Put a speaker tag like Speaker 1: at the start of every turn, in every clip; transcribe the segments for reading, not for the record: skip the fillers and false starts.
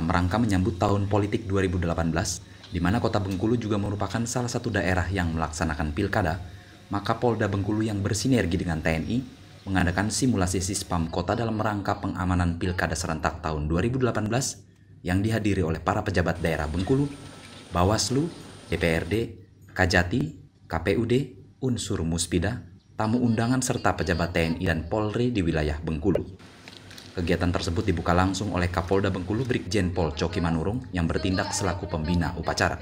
Speaker 1: dalam rangka menyambut tahun politik 2018, di mana Kota Bengkulu juga merupakan salah satu daerah yang melaksanakan pilkada, maka Polda Bengkulu yang bersinergi dengan TNI mengadakan simulasi Sispam Kota dalam rangka pengamanan pilkada serentak tahun 2018 yang dihadiri oleh para pejabat daerah Bengkulu, Bawaslu, DPRD, Kajati, KPUD, unsur Muspida, tamu undangan serta pejabat TNI dan Polri di wilayah Bengkulu. Kegiatan tersebut dibuka langsung oleh Kapolda Bengkulu Brigjen Pol Coki Manurung yang bertindak selaku pembina upacara.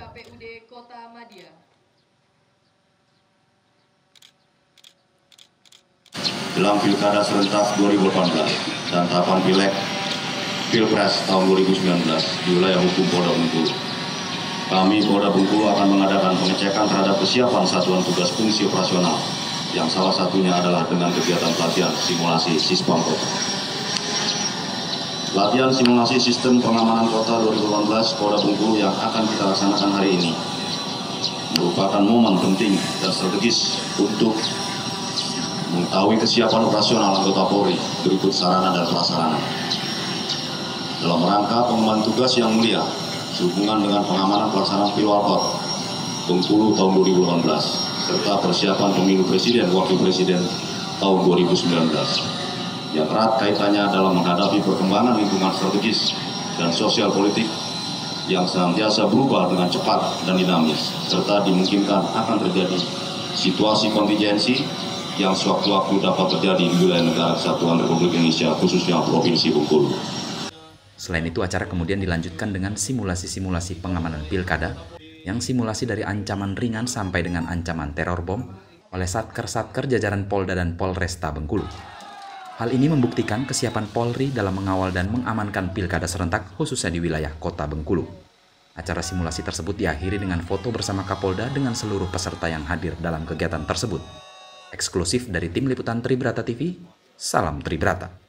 Speaker 2: Dalam Pilkada serentak 2018 dan tahapan Pileg Pilpres tahun 2019 di wilayah hukum Polda Bengkulu, kami Polda Bengkulu akan mengadakan pengecekan terhadap kesiapan satuan tugas fungsi operasional, yang salah satunya adalah dengan kegiatan pelatihan simulasi Sispam Kota. Latihan simulasi sistem pengamanan kota 2018 Polda Bengkulu yang akan kita laksanakan hari ini merupakan momen penting dan strategis untuk mengetahui kesiapan operasional anggota Polri berikut sarana dan prasarana. Dalam rangka pengemban tugas yang mulia sehubungan dengan pengamanan pelaksanaan Pilwalkot Bengkulu tahun 2018 serta persiapan pemilu presiden wakil presiden tahun 2019. Yang erat kaitannya dalam menghadapi perkembangan lingkungan strategis dan sosial politik yang senantiasa berubah dengan cepat dan dinamis, serta dimungkinkan akan terjadi situasi kontingensi yang sewaktu-waktu dapat terjadi di wilayah negara kesatuan Republik Indonesia, khususnya Provinsi Bengkulu.
Speaker 1: Selain itu, acara kemudian dilanjutkan dengan simulasi-simulasi pengamanan pilkada yang simulasi dari ancaman ringan sampai dengan ancaman teror bom oleh Satker-Satker jajaran Polda dan Polresta Bengkulu. Hal ini membuktikan kesiapan Polri dalam mengawal dan mengamankan pilkada serentak khususnya di wilayah Kota Bengkulu. Acara simulasi tersebut diakhiri dengan foto bersama Kapolda dengan seluruh peserta yang hadir dalam kegiatan tersebut. Eksklusif dari Tim Liputan Tribrata TV, salam Tribrata.